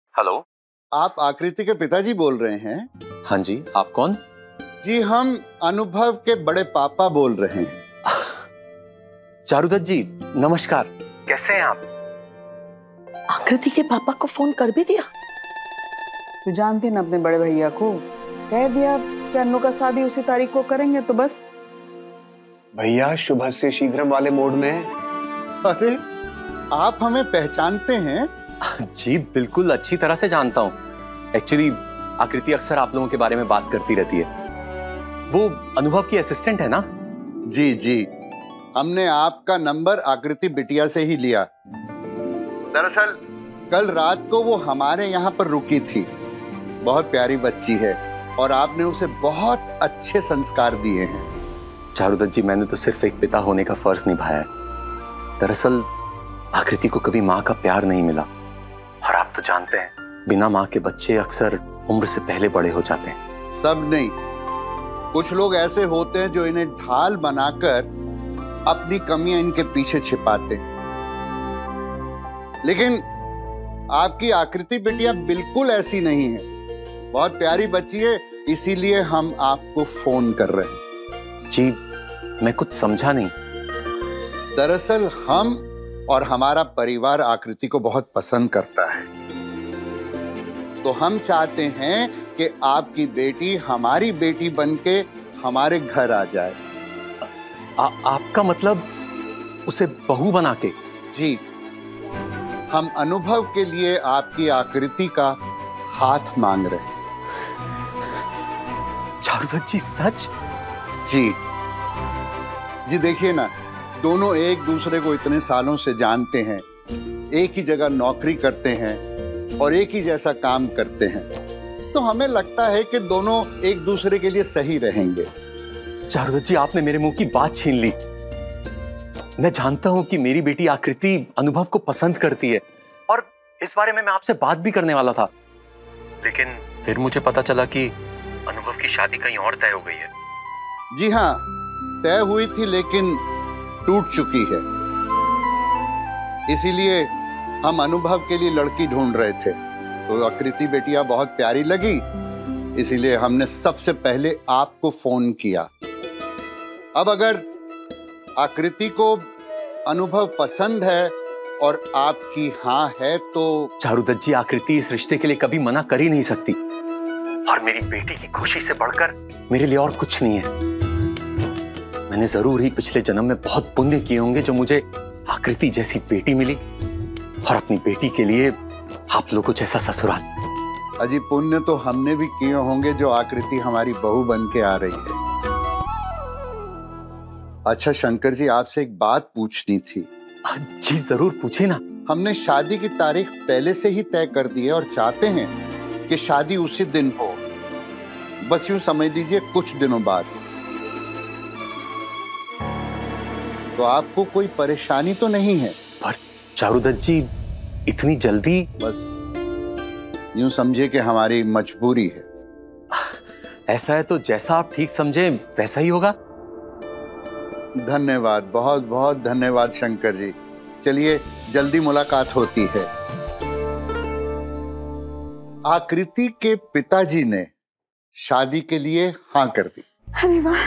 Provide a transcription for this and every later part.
Hello. आप आकृति के पिताजी बोल रहे हैं? हाँ जी, आप कौन? जी, हम अनुभव के बड़े पापा बोल रहे हैं। चारुदत्त जी, नमस्कार। कैसे हैं आप? आकृति के पापा को फोन कर भी दिया? तू जानती है ना अपने बड़े भैया को, कह दिया कि अन्नू का शादी उसी तारीख को करेंगे तो बस। भैया शुभ से शीघ्रम वाले मोड में है। अरे, आप हमें पहचानते हैं? जी बिल्कुल, अच्छी तरह से जानता हूँ। एक्चुअली आकृति अक्सर आप लोगों के बारे में बात करती रहती है। वो अनुभव की असिस्टेंट है ना? जी जी, हमने आपका नंबर आकृति बिटिया से ही लिया। दरअसल कल रात को वो हमारे यहाँ पर रुकी थी। बहुत प्यारी बच्ची है और आपने उसे बहुत अच्छे संस्कार दिए हैं। चारुदत्त जी, मैंने तो सिर्फ एक पिता होने का फर्ज निभाया है। दरअसल आकृति को कभी माँ का प्यार नहीं मिला, और आप तो जानते हैं बिना माँ के बच्चे अक्सर उम्र से पहले बड़े हो जाते हैं। सब नहीं, कुछ लोग ऐसे होते हैं जो इन्हें ढाल बनाकर अपनी कमियां इनके पीछे छिपाते हैं। लेकिन आपकी आकृति बिटिया बिल्कुल ऐसी नहीं है। बहुत प्यारी बच्ची है, इसीलिए हम आपको फोन कर रहे हैं। जी, मैं कुछ समझा नहीं। दरअसल हम और हमारा परिवार आकृति को बहुत पसंद करता है, तो हम चाहते हैं कि आपकी बेटी हमारी बेटी बनके हमारे घर आ जाए। आपका मतलब उसे बहू बना के? जी, हम अनुभव के लिए आपकी आकृति का हाथ मांग रहे हैं। चारुदत्त जी, सच? जी जी, देखिए ना, दोनों एक दूसरे को इतने सालों से जानते हैं, एक ही जगह नौकरी करते हैं और एक ही जैसा काम करते हैं, तो हमें लगता है कि दोनों एक दूसरे के लिए सही रहेंगे। चारुदत्त जी, आपने मेरे मुंह की बात छीन ली। मैं जानता हूं कि मेरी बेटी आकृति अनुभव को पसंद करती है, और इस बारे में मैं आपसे बात भी करने वाला था, लेकिन फिर मुझे पता चला कि अनुभव की शादी कहीं और तय हो गई है। जी हाँ, तय हुई थी लेकिन टूट चुकी है। इसीलिए हम अनुभव के लिए लड़की ढूंढ रहे थे, तो आकृति बेटिया बहुत प्यारी लगी, इसीलिए हमने सबसे पहले आपको फोन किया। अब अगर आकृति को अनुभव पसंद है और आपकी हाँ है तो। चारुदत्त जी, आकृति इस रिश्ते के लिए कभी मना कर ही नहीं सकती, और मेरी बेटी की खुशी से बढ़कर मेरे लिए और कुछ नहीं है। मैंने जरूर ही पिछले जन्म में बहुत पुण्य किए होंगे जो मुझे आकृति जैसी बेटी मिली, और अपनी बेटी के लिए आप लोगों जैसा ससुराल। अजी, पुण्य तो हमने भी किए होंगे जो आकृति हमारी बहू बन के आ रही है। अच्छा शंकर जी, आपसे एक बात पूछनी थी। जी जरूर, पूछिए ना। हमने शादी की तारीख पहले से ही तय कर दी है और चाहते हैं कि शादी उसी दिन हो, बस यूं समझ लीजिए कुछ दिनों बाद। तो आपको कोई परेशानी तो नहीं है? पर चारुदत्त जी, इतनी जल्दी? बस यूं समझिए कि हमारी मजबूरी है। ऐसा है तो जैसा आप ठीक समझे वैसा ही होगा। धन्यवाद, बहुत बहुत धन्यवाद शंकर जी। चलिए, जल्दी मुलाकात होती है। आकृति के पिताजी ने शादी के लिए हाँ कर दी। अरे वाह,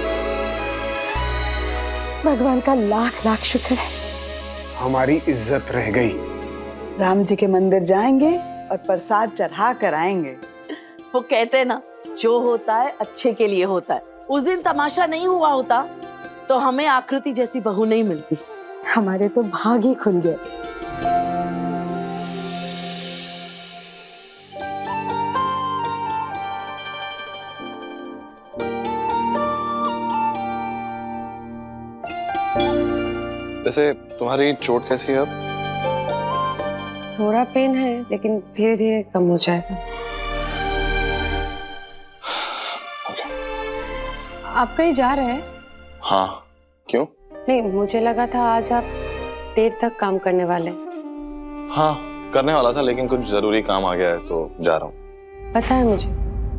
भगवान का लाख लाख शुक्र है। हमारी इज्जत रह गई। राम जी के मंदिर जाएंगे और प्रसाद चढ़ा कर आएंगे। वो कहते हैं ना, जो होता है अच्छे के लिए होता है। उस दिन तमाशा नहीं हुआ होता तो हमें आकृति जैसी बहू नहीं मिलती। हमारे तो भाग ही खुल गए। वैसे तुम्हारी चोट कैसी है अब? थोड़ा पेन है, लेकिन धीरे धीरे कम हो जाएगा। आप कहीं जा रहे हैं? हाँ, क्यों? नहीं, मुझे लगा था आज आप देर तक काम करने वाले। हाँ, करने वाला था, लेकिन कुछ जरूरी काम आ गया है तो जा रहा हूँ। पता है मुझे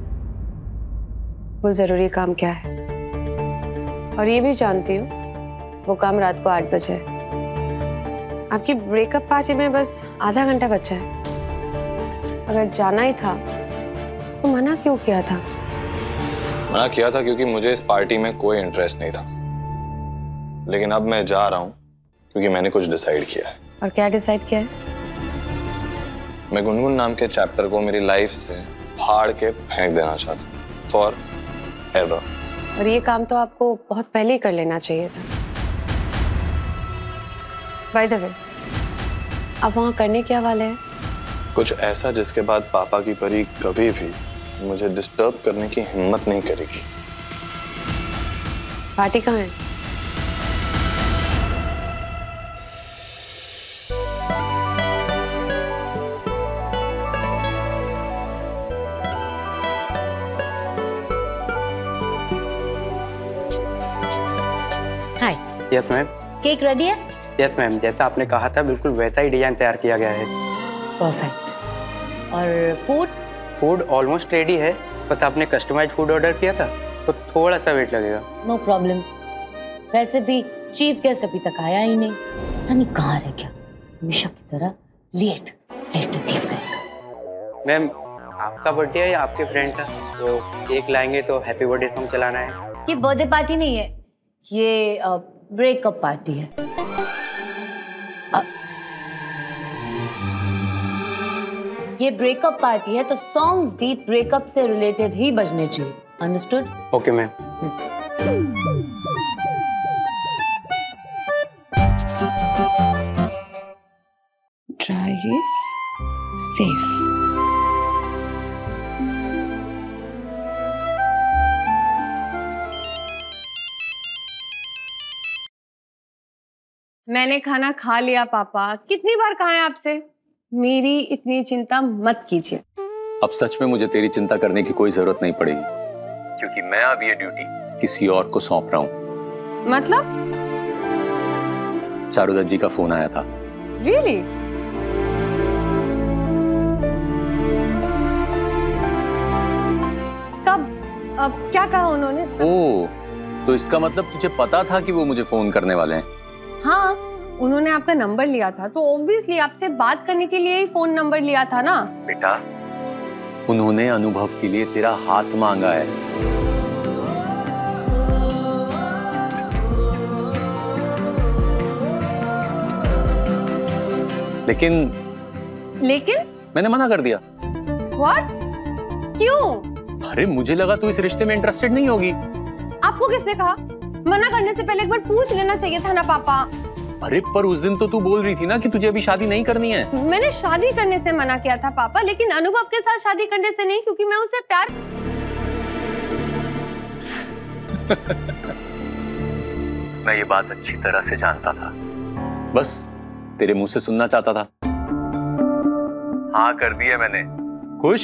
वो जरूरी काम क्या है, और ये भी जानती हूँ वो काम रात को 8 बजे है। आपकी ब्रेकअप पार्टी में बस आधा घंटा बचा है। अगर जाना ही था तो मना क्यों किया था? मना किया था क्योंकि मुझे इस पार्टी में कोई इंटरेस्ट नहीं था, लेकिन अब मैं जा रहा हूँ क्योंकि मैंने कुछ डिसाइड किया है। और क्या डिसाइड किया है? मैं गुनगुन नाम के चैप्टर को मेरी लाइफ से फाड़ के फेंक देना चाहता हूँ, फॉर एवर। और ये काम तो आपको बहुत पहले ही कर लेना चाहिए था। बाय द वे, अब वहाँ करने क्या वाले हैं? कुछ ऐसा जिसके बाद पापा की परी कभी भी मुझे डिस्टर्ब करने की हिम्मत नहीं करेगी। पार्टी कहाँ है? Hi. Yes ma'am. Cake ready है? यस मैम, जैसा आपने कहा था बिल्कुल वैसा ही डिजाइन तैयार किया गया है। परफेक्ट। और फूड? फूड ऑलमोस्ट रेडी है, बस आपने कस्टमाइज्ड फूड ऑर्डर किया था तो थोड़ा सा वेट लगेगा। No problem. वैसे भी चीफ गेस्ट अभी तक आया ही नहीं, पता नहीं कहाँ रह गया। हमेशा की तरह लेट चीफ गएगा। मैम, आपका बर्थडे है या आपके फ्रेंड का? तो केक लाएंगे तो हैप्पी बर्थडे सॉन्ग चलाना है। ये बर्थडे पार्टी नहीं है, ये ब्रेकअप पार्टी है। ये ब्रेकअप पार्टी है तो सॉन्ग्स भी ब्रेकअप से रिलेटेड ही बजने चाहिए। Understood? Okay ma'am. Drive safe. मैंने खाना खा लिया पापा। कितनी बार कहा है आपसे? मेरी इतनी चिंता मत कीजिए। अब सच में मुझे तेरी चिंता करने की कोई जरूरत नहीं पड़ेगी, क्योंकि मैं अब ये ड्यूटी किसी और को सौंप रहा हूँ। मतलब? चारुदत्त जी का फोन आया था। Really? कब? अब क्या कहा उन्होंने? ओह, तो इसका मतलब तुझे पता था कि वो मुझे फोन करने वाले हैं? हाँ, उन्होंने आपका नंबर लिया था तो ऑब्वियसली आपसे बात करने के लिए ही फोन नंबर लिया था ना। बेटा, उन्होंने अनुभव के लिए तेरा हाथ मांगा है। लेकिन मैंने मना कर दिया। What? क्यों? अरे मुझे लगा तू इस रिश्ते में इंटरेस्टेड नहीं होगी। आपको किसने कहा? मना करने से पहले एक बार पूछ लेना चाहिए था ना पापा। अरे पर उस दिन तो तू बोल रही थी ना कि तुझे अभी शादी नहीं करनी है। मैंने शादी करने से मना किया था पापा, लेकिन अनुभव के साथ शादी करने से नहीं, क्योंकि मैं उससे प्यार। मैं ये बात अच्छी तरह से जानता था, बस तेरे मुंह से सुनना चाहता था। हाँ कर दिया मैंने। खुश?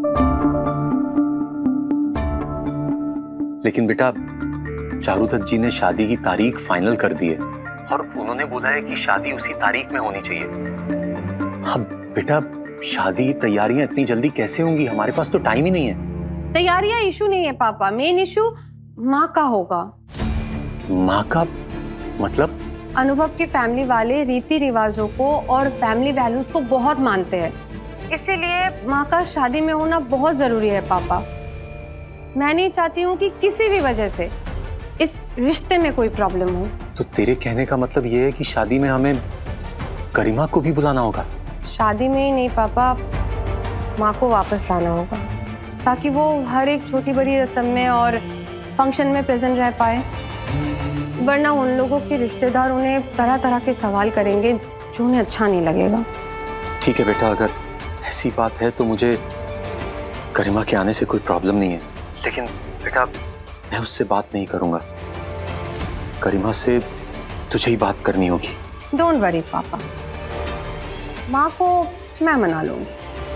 लेकिन बेटा, चारुदत्त जी ने शादी की तारीख फाइनल कर दी है और उन्होंने बोला है कि शादी उसी तारीख में होनी चाहिए। अब बेटा, शादी तैयारियां इतनी जल्दी कैसे होंगी? हमारे पास तो टाइम ही नहीं है। तैयारियां इशू नहीं है पापा, मेन इशू माँ का होगा। माँ का मतलब? अनुभव की फैमिली वाले रीति रिवाजों को और फैमिली वैल्यूज को बहुत मानते हैं, इसीलिए माँ का शादी में होना बहुत जरूरी है पापा। मैं नहीं चाहती हूँ कि किसी भी वजह से इस रिश्ते में कोई प्रॉब्लम हो। तो तेरे कहने का मतलब ये है कि शादी में हमें गरिमा को भी बुलाना होगा? शादी में ही नहीं पापा, माँ को वापस लाना होगा ताकि वो हर एक छोटी बड़ी रस्म में और फंक्शन में प्रेजेंट रह पाए, वरना उन लोगों के रिश्तेदार उन्हें तरह तरह के सवाल करेंगे जो उन्हें अच्छा नहीं लगेगा। ठीक है बेटा, अगर ऐसी बात है तो मुझे गरिमा के आने से कोई प्रॉब्लम नहीं है, लेकिन बेटा मैं उससे बात नहीं करूंगा। गरिमा से तुझे ही बात करनी होगी। डोंट वरी पापा, माँ को मैं मना लूंगी।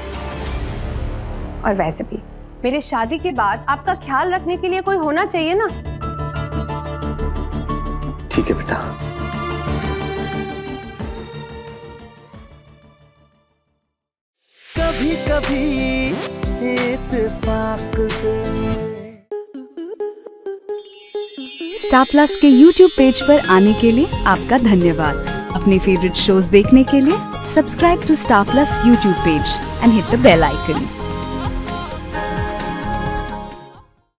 और वैसे भी मेरे शादी के बाद आपका ख्याल रखने के लिए कोई होना चाहिए ना। ठीक है बेटा। कभी कभी इत्तेफाक से। स्टार प्लस के YouTube पेज पर आने के लिए आपका धन्यवाद। अपने फेवरेट शोज देखने के लिए Subscribe to Star Plus YouTube page and hit the bell icon.